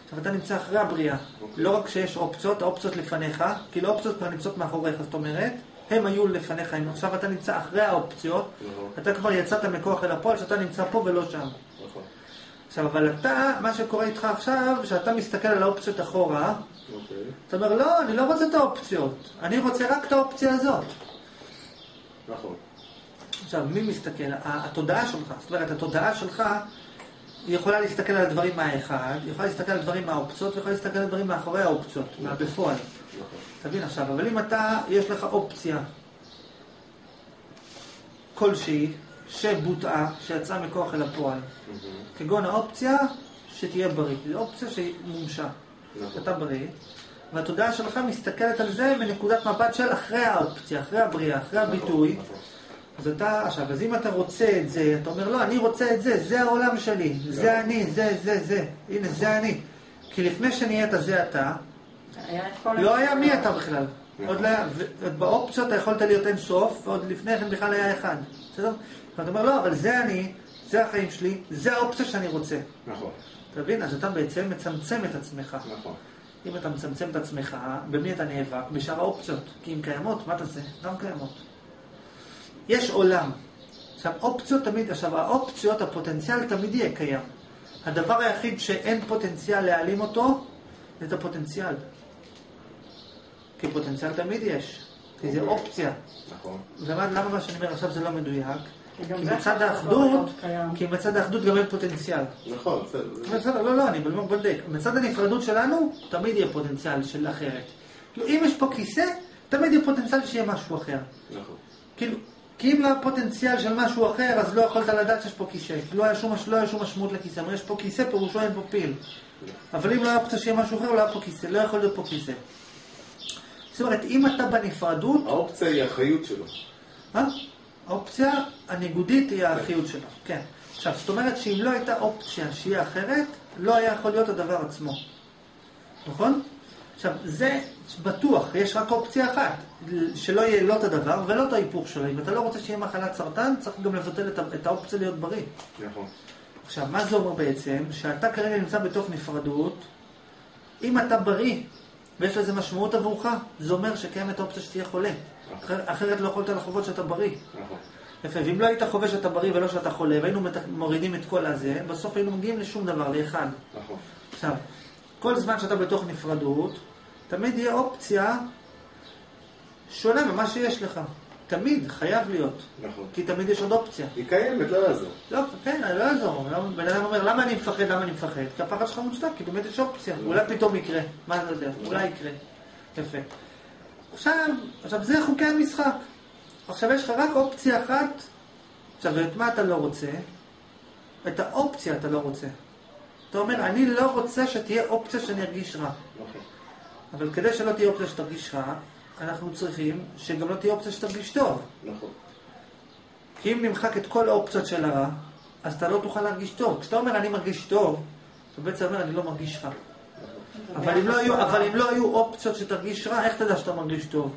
עכשיו אתה נמצא אחרי הבריאה. לא רק שיש אופציות, האופציות לפניך, כאילו האופציות כבר נמצאות מאחוריך, זאת אומרת, הם היו לפניך, עכשיו אתה נמצא אחרי האופציות, אתה כבר יצאת מכוח אל הפועל, שאתה נמצא פה ולא שם. עכשיו, אבל אתה, מה שקורה איתך עכשיו, שאתה מסתכל על האופציות אחורה, אתה אומר, לא, אני לא רוצה את האופציות, אני רוצה רק את האופציה הזאת. נכון. עכשיו, מי מסתכל? התודעה שלך, זאת אומרת, התודעה שלך, היא יכולה להסתכל על הדברים מהאחד, היא יכולה להסתכל על הדברים מהאופציות, ויכולה להסתכל על הדברים מאחורי האופציות, מהבפועל. תבין עכשיו, אבל אם אתה, יש לך אופציה כלשהי, שבוטאה, שיצאה מכוח אל הפועל, כגון האופציה שתהיה בריא, זו אופציה שמומשה, אתה בריא, והתודעה שלך מסתכלת על זה מנקודת מבט של אחרי האופציה, אחרי הבריאה, אחרי הביטוי, אז אתה, עכשיו, אז אם אתה רוצה את זה, אתה אומר, לא, אני רוצה את זה, זה העולם שלי, זה אני, זה, הנה, זה אני. כי לפני שנהיית זה אתה, לא היה מי אתה בכלל. עוד לא היה, באופציות אתה יכולת להיות אין סוף, ועוד לפני כן בכלל היה אחד. בסדר? ואתה אומר, לא, אבל זה אני, זה החיים שלי, זה האופציה שאני רוצה. נכון. אתה מבין? אז אתה בעצם מצמצם את עצמך. נכון. אם אתה מצמצם את עצמך, במי אתה נאבק? בשאר האופציות. כי אם קיימות, מה אתה זה? גם קיימות. יש עולם. עכשיו, אופציות תמיד, עכשיו, האופציות, הפוטנציאל תמיד יהיה קיים. הדבר היחיד שאין פוטנציאל להעלים אותו, זה את הפוטנציאל. כי פוטנציאל תמיד יש. כי זה אופציה. נכון. למה מה שאני אומר עכשיו זה לא מדויק? כי מצד האחדות גם אין פוטנציאל. נכון, בסדר. לא, אני בודק. מצד הנפרדות שלנו, תמיד יהיה פוטנציאל של אחרת. אם יש פה כיסא, תמיד יהיה פוטנציאל שיהיה משהו אחר. נכון. כאילו, כי אם לא הפוטנציאל של משהו אחר, אז לא יכולת לדעת שיש פה כיסא. לא היה שום משמעות לכיסא. יש פה כיסא, פירושו אין פה פיל. אבל אם לא היה פוצה שיהיה משהו אחר, לא היה פה כיסא. לא יכול להיות פה כיסא. זאת אומרת, אם אתה בנפרדות... האופציה היא האחריות שלו. האופציה הניגודית היא האחריות שלו. כן. עכשיו, זאת אומרת שאם לא הייתה אופציה שהיא אחרת, לא היה יכול להיות הדבר עצמו. נכון? עכשיו, זה בטוח, יש רק אופציה אחת, שלא יהיה לא את הדבר ולא את ההיפוך שלו. אם אתה לא רוצה שיהיה מחלת סרטן, צריך גם לבטל את האופציה להיות בריא. נכון. עכשיו, מה זה אומר בעצם? שאתה כרגע נמצא בתוך נפרדות, אם אתה בריא, ויש לזה משמעות עבורך, זה אומר שקיימת האופציה שתהיה חולה. אחרת לא יכולת לחוות שאתה בריא. נכון. יפה, ואם לא היית חווה שאתה בריא ולא שאתה חולה, והיינו מורידים את כל הזה, בסוף היינו מגיעים לשום דבר, לאחד. נכון. עכשיו, כל זמן שאתה בתוך נפרדות, תמיד יהיה אופציה שונה ממה שיש לך. תמיד, חייב להיות. נכון. כי תמיד יש עוד אופציה. היא קיימת, לא יעזור. לא, כן, לא יעזור. בן אדם אומר, למה אני מפחד? כי הפחד שלך מוצדק, כי באמת יש אופציה. אולי פתאום יקרה. מה אני יודע? אולי יקרה. יפה. עכשיו זה חוקי המשחק. עכשיו יש לך רק אופציה אחת. עכשיו, את מה אתה לא רוצה? את האופציה אתה לא רוצה. אתה אומר, אני לא רוצה שתהיה אופציה שאני ארגיש רע. נכון. אבל כדי שלא תהיה אופציה שתרגיש רע, אנחנו צריכים שגם לא תהיה אופציה שתרגיש טוב. נכון. כי אם נמחק את כל האופציות של הרע, אז אתה לא תוכל להרגיש טוב. כשאתה אומר אני מרגיש טוב, אתה בעצם אומר אני לא מרגיש רע. אבל אם לא היו אופציות שתרגיש רע, איך תדע שאתה מרגיש טוב?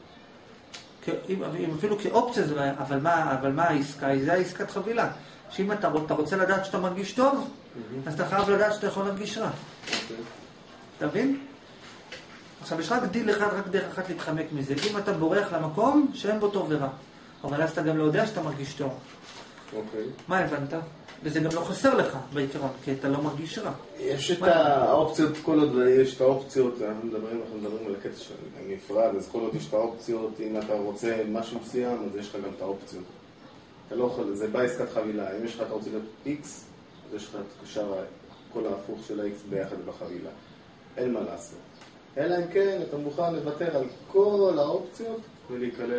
אם אפילו כאופציה זה לא היה, אבל מה העסקה? זה העסקת חבילה. שאם אתה רוצה לדעת שאתה מרגיש טוב, אז אתה חייב לדעת שאתה יכול להרגיש רע. אתה מבין? עכשיו יש רק דיל אחד, רק דרך אחת להתחמק מזה. אם אתה בורח למקום שאין בו טוב ורע. אבל אז אתה גם לא יודע שאתה מרגיש טוב. אוקיי. מה הבנת? וזה גם לא חסר לך בעיקרון, כי אתה לא מרגיש רע. יש את האופציות, כל עוד יש את האופציות, אנחנו מדברים על הקטע של נפרד, אז כל עוד יש את האופציות, אם אתה רוצה משהו מסוים, אז יש לך גם את האופציות. אתה לא יכול, זה בא עסקת חבילה, אם יש לך, אתה רוצה להיות X, אז יש לך את קשר כל ההפוך של ה-X ביחד בחבילה. אין מה לעשות. אלא אם כן, אתה מוכן לוותר על כל האופציות ולהיכלל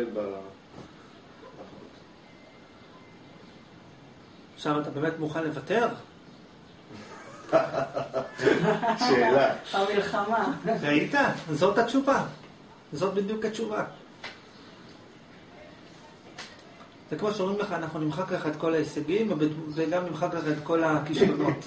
עכשיו אתה באמת מוכן לוותר? שאלה. המלחמה. ראית? זאת התשובה. זאת בדיוק התשובה. זה כמו שאומרים לך, אנחנו נמחק לך את כל ההישגים וגם נמחק לך את כל הכישלונות.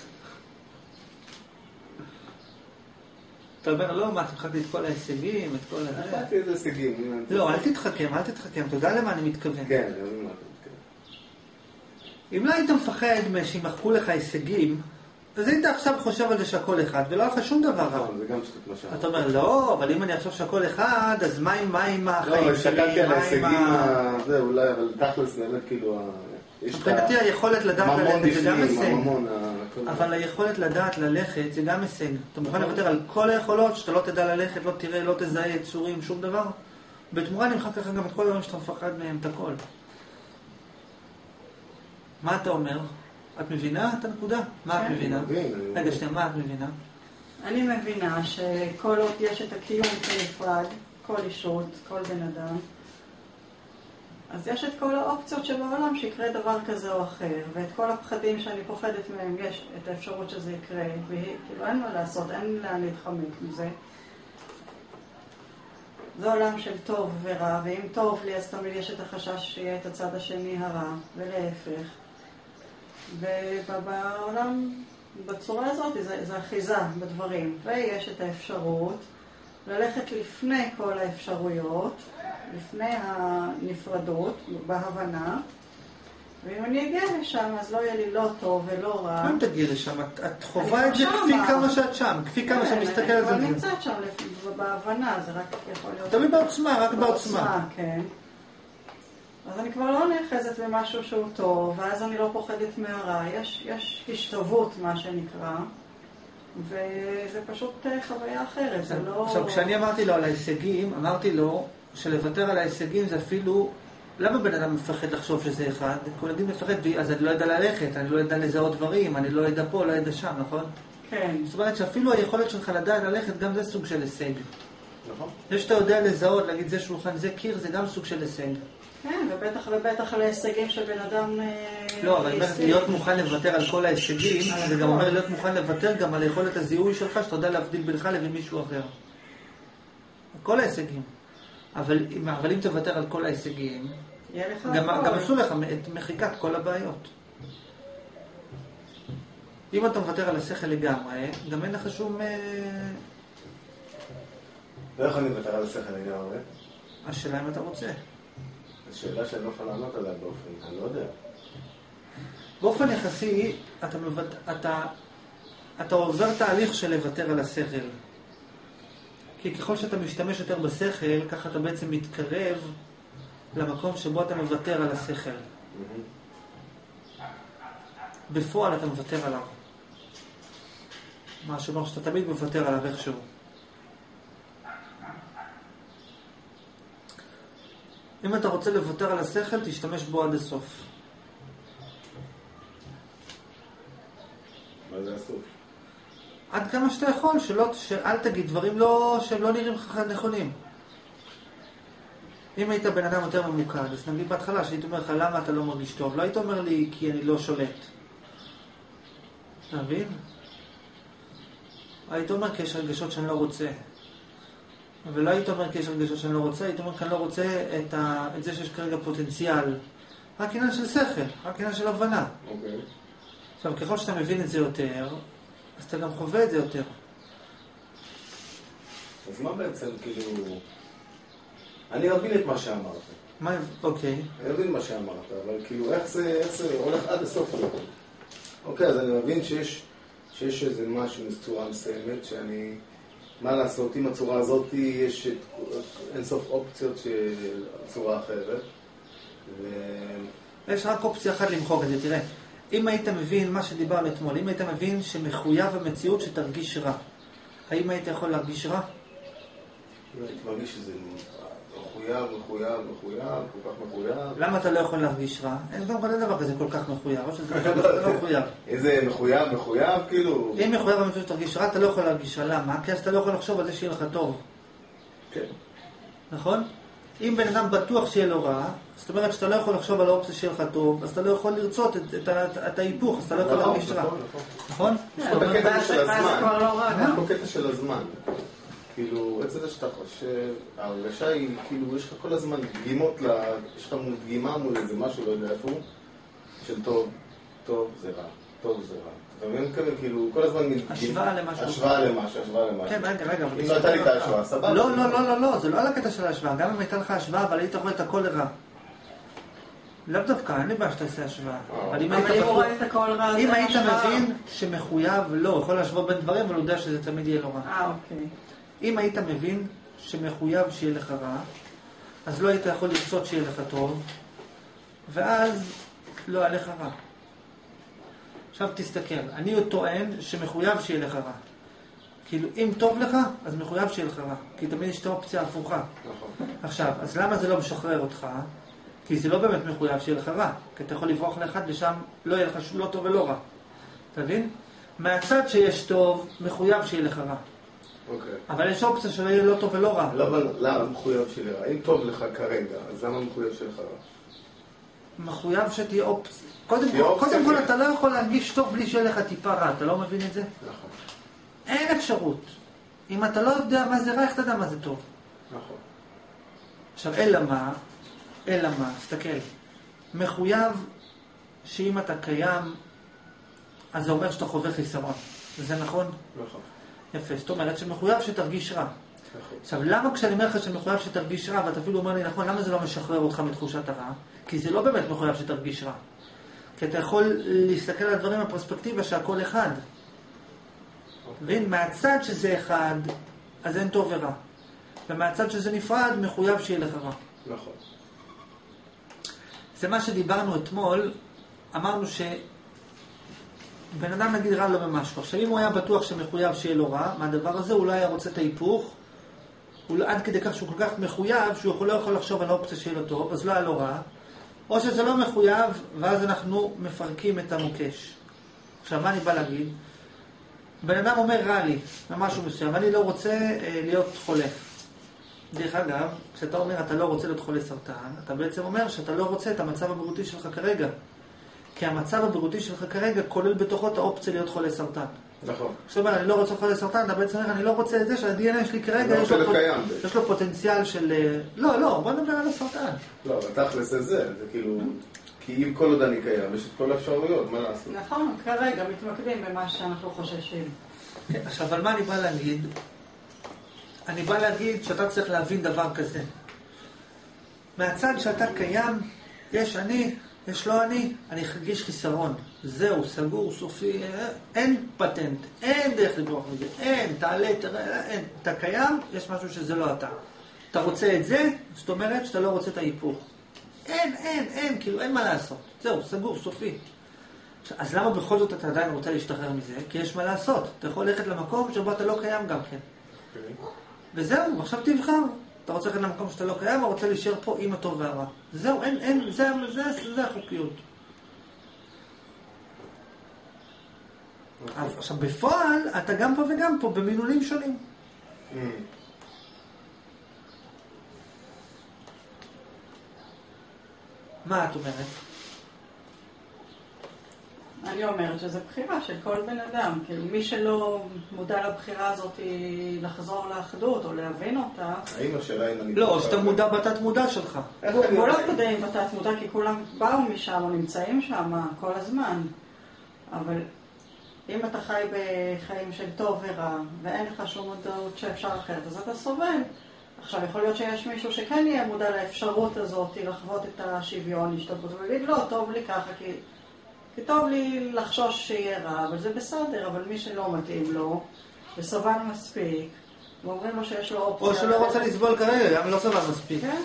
אתה אומר, לא, מה, תמחק לי את כל ההישגים, את כל הזה? נמחקתי איזה הישגים. לא, אל תתחכם. אתה יודע למה אני מתכוון. כן, אני יודע למה אתה מתכוון. אם לא היית מפחד שימחקו לך הישגים, אז היית עכשיו חושב על זה שהכל אחד, ולא היה לך שום דבר רע. זה גם שתת מה שאמרת. אתה אומר, לא, אבל אם אני אחשוב שהכל אחד, אז מה עם החיים שלי? לא, שלי? שקלתי על ההישגים, זה אולי, אבל תכלס באמת כאילו... מבחינתי היכולת לדעת ללכת זה גם הישג. אבל היכולת לדעת ללכת זה גם הישג. אתה מוכן לוותר על כל היכולות, שאתה לא תדע ללכת, לא תראה, לא תזהה יצורים, שום דבר? בתמורה נמחק לך גם את כל הדברים שאתה מפחד מהם, את הכל. מה אתה אומר? את מבינה את הנקודה? מה את מבינה? רגע, שנייה, מה את מבינה? אני מבינה שכל עוד יש את הקיום כנפרד, כל אישות, כל בן אדם, אז יש את כל האופציות שבעולם שיקרה דבר כזה או אחר, ואת כל הפחדים שאני פוחדת מהם, יש את האפשרות שזה יקרה, וכאילו אין מה לעשות, אין לאן להתחמק מזה. זה עולם של טוב ורע, ואם טוב לי אז תמיד יש את החשש שיהיה את הצד השני הרע, ולהפך. ובעולם, בצורה הזאת, זה אחיזה בדברים, ויש את האפשרות ללכת לפני כל האפשרויות, לפני הנפרדות, בהבנה, ואם אני אגיע לשם, אז לא יהיה לי לא טוב ולא רע. אם תגיע לשם, את חובה את זה כפי כמה שאת שם, כפי כמה שאת מסתכלת על זה. אני כבר נמצאת שם בהבנה, זה רק יכול להיות... תמיד בעוצמה, רק בעוצמה. כן. אז אני כבר לא נאחזת במשהו שהוא טוב, ואז אני לא פוחדת מהרע. יש השתוות, מה שנקרא, וזה פשוט חוויה אחרת, זה לא... עכשיו, כשאני אמרתי לו על ההישגים, אמרתי לו שלוותר על ההישגים זה אפילו... למה בן אדם מפחד לחשוב שזה אחד? כל אדם מפחד, אז אני לא יודע ללכת, אני לא יודע לזהות דברים, אני לא יודע פה, לא יודע שם, נכון? כן. זאת אומרת שאפילו היכולת שלך לדעת ללכת, גם זה סוג של הישג. נכון. זה שאתה יודע לזהות, להגיד זה שולחן, זה קיר, זה גם סוג של הישג. כן, ובטח על ההישגים של בן אדם... לא, אבל להיות מוכן לוותר על כל ההישגים, זה גם אומר להיות מוכן לוותר גם על יכולת הזיהוי שלך, שאתה יודע להבדיל בינך לבין מישהו אחר. כל ההישגים. אבל אם תוותר על כל ההישגים, גם עשו לך את מחיקת כל הבעיות. אם אתה מוותר על השכל לגמרי, גם אין לך שום... לא יכול לוותר על השכל לגמרי. השאלה אם אתה רוצה. השאלה שאני לא יכול לענות עליה באופן, אני לא יודע. באופן יחסי, אתה עובר תהליך של לוותר על השכל. כי ככל שאתה משתמש יותר בשכל, ככה אתה בעצם מתקרב למקום שבו אתה מוותר על השכל. בפועל אתה מוותר עליו. מה שאומר שאתה תמיד מוותר עליו איכשהו. אם אתה רוצה לוותר על השכל, תשתמש בו עד הסוף. מה זה הסוף? עד כמה שאתה יכול, שאל תגיד דברים שהם לא נראים לך נכונים. אם היית בן אדם יותר ממוקד, אז נגיד בהתחלה שהיית אומר לך למה אתה לא מרגיש טוב, לא היית אומר לי כי אני לא שולט. אתה מבין? היית אומר כי יש רגשות שאני לא רוצה. ולא היית אומר כי יש רגשות שאני לא רוצה, היית אומר כי אני לא רוצה את זה שיש כרגע פוטנציאל. רק עניין של שכל, רק עניין של הבנה. אוקיי. עכשיו, ככל שאתה מבין את זה יותר, אז אתה גם חווה את זה יותר. אז מה בעצם, כאילו... אני מבין את מה שאמרת. מה, אוקיי. אני מבין מה שאמרת, אבל כאילו, איך זה הולך עד הסוף? אוקיי, אז אני מבין שיש איזה משהו בצורה מסוימת, שאני... מה לעשות, עם הצורה הזאת יש אינסוף אופציות של צורה אחרת. יש רק אופציה אחת למחוק את זה, תראה. אם היית מבין מה שדיברנו אתמול, אם היית מבין שמחויב המציאות שתרגיש רע, האם היית יכול להרגיש רע? הייתי מרגיש שזה מחויב, כל כך מחויב. למה אתה לא יכול להרגיש רע? אין גם כזה דבר כזה כל כך מחויב, או שזה לא מחויב. איזה מחויב, כאילו... אם מחויב המציאות שתרגיש רע, אתה לא יכול להרגיש רע. למה? כי אז אתה לא יכול לחשוב על זה שיהיה לך טוב. כן. נכון? אם בן אדם בטוח שיהיה לו רע, זאת אומרת שאתה לא יכול לחשוב על האופציה שיהיה לך טוב, אז אתה לא יכול לרצות את ההיפוך, אז אתה לא יכול להרגיש רע. נכון? בקטע של הזמן. בקטע של הזמן. כאילו, עצם זה שאתה חושב, ההרגשה היא, כאילו, יש לך כל הזמן דגימות, יש לך דגימה מול איזה משהו, לא יודע איפה, של טוב זה רע, טוב זה רע. אתה מבין כזה, כאילו, כל הזמן... השוואה למשהו. השוואה למשהו. כן, רגע. אם לא הייתה לי את ההשוואה, סבבה. לא, זה לא על הקטע של ההשוואה. גם אם הייתה לך השוואה, אבל היית רואה את הכל לרע. לאו דווקא, אין לי בעיה שאתה עושה השוואה. אבל אם הוא רואה את הכל רע, אם היית מבין שמחויב, לא, יכול להשוות בין דברים, אבל הוא יודע שזה תמיד יהיה לו רע. אוקיי. אם היית מבין שמחויב שיהיה לך רע, אז לא היית יכול לרצות שיהיה לך טוב, ואז לא היה לך רע. עכשיו תסתכל, אני טוען שמחויב שיהיה לך רע. כאילו, אם טוב לך, אז מחויב שיהיה לך רע. כי תמיד יש את האופציה הפוכה. עכשיו, אז למה זה לא משחרר אותך? כי זה לא באמת מחויב שיהיה לך רע. כי אתה יכול לברוח לאחד ושם לא יהיה לך לא טוב ולא רע. אתה מבין? מהצד שיש טוב, מחויב שיהיה לך רע. אבל יש אופציה שלא יהיה לא טוב ולא רע. למה מחויב שיהיה רע? אם טוב לך כרגע, אז למה מחויב שיהיה לך רע? מחויב שתהיה אופציה. קודם כל אתה לא יכול להרגיש טוב בלי שיהיה לך טיפה רע. אתה לא מבין את זה? נכון. אין אפשרות. אם אתה לא יודע מה זה רע, איך אתה יודע מה זה טוב? נכון. עכשיו, אלא מה, תסתכל. מחויב שאם אתה קיים, אז זה אומר שאתה חווה חיסרון. זה נכון? נכון. יפה, זאת אומרת שמחויב שתרגיש רע. נכון. עכשיו, למה כשאני אומר לך שמחויב שתרגיש רע, ואתה אפילו אומר לי נכון, למה זה לא משחרר אותך מתחושת הרע? כי זה לא באמת מחויב שתרגיש רע. כי אתה יכול להסתכל על הדברים בפרספקטיבה שהכל אחד. מהצד שזה אחד, אז אין טוב ורע. ומהצד שזה נפרד, מחויב שיהיה לך רע. נכון. זה מה שדיברנו אתמול, אמרנו שבן אדם נגיד רע לו במשהו. עכשיו אם הוא היה בטוח שמחויב שיהיה לו רע, מהדבר הזה הוא לא היה רוצה את ההיפוך, עד כדי כך שהוא כל כך מחויב, שהוא לא יכול לחשוב על האופציה שיהיה לו טוב, אז לא היה לו רע. או שזה לא מחויב, ואז אנחנו מפרקים את המוקש. עכשיו מה אני בא להגיד? בן אדם אומר רע לי, משהו מסוים, אני לא רוצה להיות חולה. דרך אגב, כשאתה אומר אתה לא רוצה להיות חולה סרטן, אתה בעצם אומר שאתה לא רוצה את המצב הבריאותי שלך כרגע. כי המצב הבריאותי שלך כרגע כולל בתוכו את האופציה להיות חולה סרטן. נכון. כשאתה אומר אני לא רוצה חולה סרטן, אתה בעצם אומר אני לא רוצה את זה שה-DNA שלי כרגע יש לו פוטנציאל של... לא, בוא נדבר על הסרטן. לא, אבל תכלס זה כאילו... כי אם כל עוד אני קיים, יש את כל האפשרויות, מה לעשות? נכון, כרגע מתמקדים במה שאנחנו חוששים. עכשיו, אבל מה אני בא להגיד? אני בא להגיד שאתה צריך להבין דבר כזה. מהצד שאתה קיים, יש אני, יש לא אני ארגיש חיסרון. זהו, סגור, סופי, אין פטנט, אין דרך לברוח מזה, אין, תעלה, תראה, אין. אתה קיים, יש משהו שזה לא אתה. אתה רוצה את זה, זאת אומרת שאתה לא רוצה את ההיפוך. אין, כאילו אין מה לעשות. זהו, סגור, סופי. אז למה בכל זאת אתה עדיין רוצה להשתחרר מזה? כי יש מה לעשות. אתה יכול ללכת למקום שבו אתה לא קיים גם כן. וזהו, עכשיו תבחר. אתה רוצה ללכת למקום שאתה לא קיים, או רוצה להישאר פה עם הטוב והרע. זהו, אין, זה החוקיות. עכשיו, בפועל, אתה גם פה וגם פה, במינונים שונים. מה את אומרת? אני אומרת שזה בחירה של כל בן אדם. כאילו, מי שלא מודע לבחירה הזאת היא לחזור לאחדות או להבין אותה. האם השאלה אם אני... לא, שאתה מודע בתת מודע שלך. כולם מודעים בתת מודע כי כולם באו משם או נמצאים שם כל הזמן. אבל אם אתה חי בחיים של טוב ורע ואין לך שום מודעות שאפשר אחרת, אז אתה סובל. עכשיו, יכול להיות שיש מישהו שכן יהיה מודע לאפשרות הזאת, לחוות את השוויון, להשתתפות, ולהגיד, לא, טוב לי ככה, כי טוב לי לחשוש שיהיה רע, אבל זה בסדר, אבל מי שלא מתאים לו, וסבל מספיק, ואומרים לו שיש לו אופציה... או שלא רוצה לסבול כרגע, גם לא סבל מספיק. כן.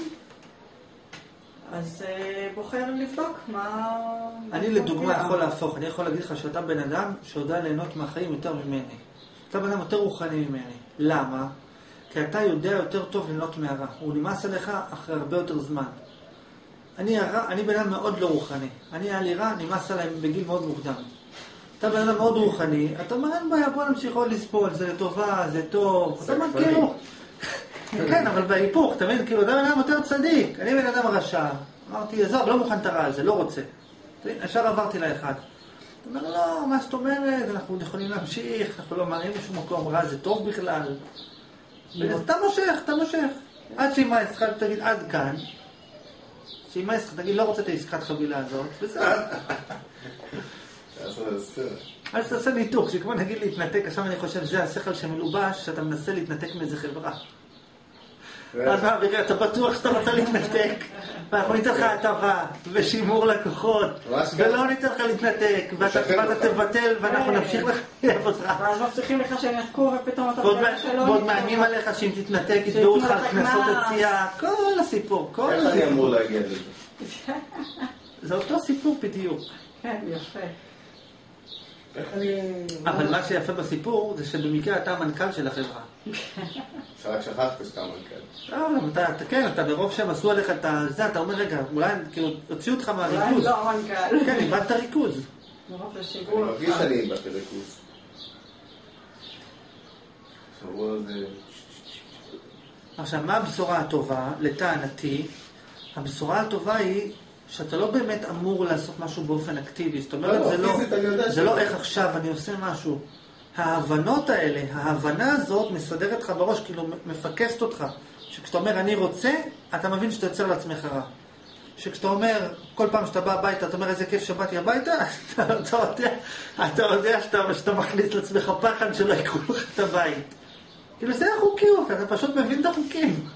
אז בוחר לבדוק מה... אני לדוגמה יכול להפוך, אני יכול להגיד לך שאתה בן אדם שיודע ליהנות מהחיים יותר ממני. אתה בן אדם יותר רוחני ממני. למה? כי אתה יודע יותר טוב ליהנות מהרע. הוא נמאס עליך אחרי הרבה יותר זמן. אני בן אדם מאוד לא רוחני. היה לי רע, נמאס עליי בגיל מאוד מוקדם. אתה בן אדם מאוד רוחני, אתה אומר, אין בעיה, בוא נמשיך עוד לספול, זה לטובה, זה טוב. אתה אומר, כאילו... כן, אבל בהיפוך, אתה מבין, כאילו, אתה בן אדם יותר צדיק. אני בן אדם רשע. אמרתי, עזוב, לא מוכן את הרע הזה, לא רוצה. ישר עברתי לאחד. אתה אומר, לא, מה זאת אומרת? אנחנו יכולים להמשיך, אנחנו לא מראים משום מקום רע, זה טוב בכלל. אתה מושך. עד שאמא עסקה תגיד עד כאן, שאמא עסקה תגיד לא רוצה את העסקת חבילה הזאת, וזהו. אז תעשה ניתוק, שכמו נגיד להתנתק, עכשיו אני חושב שזה השכל שמלובש, שאתה מנסה להתנתק מאיזה חברה. אז מה, אתה בטוח שאתה רוצה להתנתק, ואנחנו ניתן לך הטבה ושימור לקוחות, ולא ניתן לך להתנתק, ואתה תבטל ואנחנו נמשיך לחייב אותך. ואז מבטיחים לך שהם יחקו ופתאום אתה חושב שלא. ועוד מאיימים עליך שאם תתנתק יתבעו לך כנסות הצייה, כל הסיפור, כל איך אני אמור להגיע לזה? זה אותו סיפור בדיוק. כן, יפה. אבל מה שיפה בסיפור זה שבמקרה אתה המנכ"ל של החברה. שרק שכחת שאתה המנכ"ל. כן, אתה ברוב שהם עשו עליך את זה, אתה אומר רגע, אולי הוציאו אותך מהריכוז. אולי לא המנכ"ל. כן, איבדת ריכוז. אני מרגיש שאני איבדתי ריכוז. שבוע זה... עכשיו, מה הבשורה הטובה? לטענתי, הבשורה הטובה היא שאתה לא באמת אמור לעשות משהו באופן אקטיבי. זאת אומרת, זה לא איך עכשיו אני עושה משהו. ההבנות האלה, ההבנה הזאת מסדרת לך בראש, כאילו מפקסת אותך. שכשאתה אומר אני רוצה, אתה מבין שאתה יוצר לעצמך רע. שכשאתה אומר, כל פעם שאתה בא הביתה, אתה אומר איזה כיף שבאתי הביתה, אתה יודע שאתה מכניס לעצמך פחד שלא יקחו לך את הבית. כאילו זה החוקיות, אתה פשוט מבין את החוקים.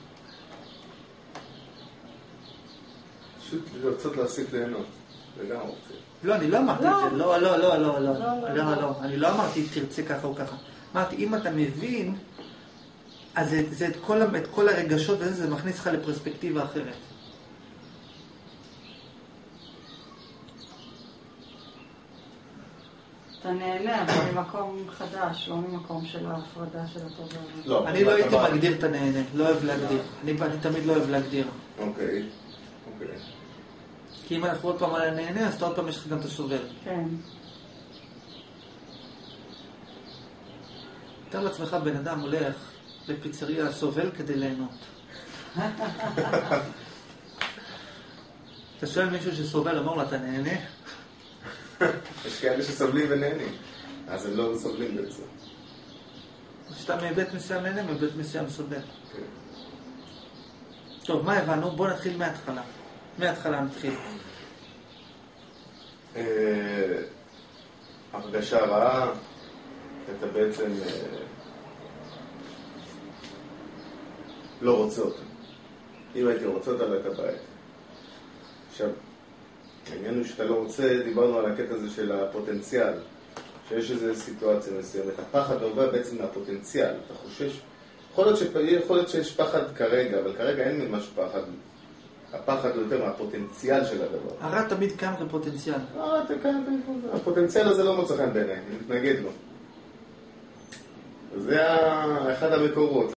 פשוט לרצות להסיק ליהנות, זה גם רוצה. לא, אני לא אמרתי את זה, לא, אני לא אמרתי תרצה ככה או ככה. אמרתי, אם אתה מבין, אז זה את כל הרגשות וזה, זה מכניס לך לפרספקטיבה אחרת. אתה נהנה, אבל ממקום חדש, לא ממקום של ההפרדה של הטוב. אני לא הייתי מגדיר את הנהנה, לא אוהב להגדיר. אני תמיד לא אוהב להגדיר. אוקיי. כי אם אנחנו עוד פעם על הנהנה, אז אתה עוד פעם יש לך גם את הסובל. כן. תאר לעצמך בן אדם הולך לפיצריה סובל כדי ליהנות. אתה שואל מישהו שסובל, אומר לו, אתה נהנה? יש כאלה שסובלים ונהנים, אז הם לא סובלים בעצם. שאתה מבית מסוים נהנה, מבית מסוים סובל. טוב, מה הבנו? בוא נתחיל מההתחלה. מההתחלה נתחיל. הרגשה רעה, אתה בעצם לא רוצה אותה. אם הייתי רוצה אותה, לא הייתה בעיה. עכשיו, העניין הוא שאתה לא רוצה, דיברנו על הקטע הזה של הפוטנציאל, שיש איזו סיטואציה מסוימת. הפחד עובר בעצם מהפוטנציאל, אתה חושש. יכול להיות שיש פחד כרגע, אבל כרגע אין ממש פחד. הפחד הוא יותר מהפוטנציאל של הדבר. הרע תמיד קם כפוטנציאל. הפוטנציאל הזה לא מוצא חן בעיניי, אני מתנגד לו. זה אחד המקורות.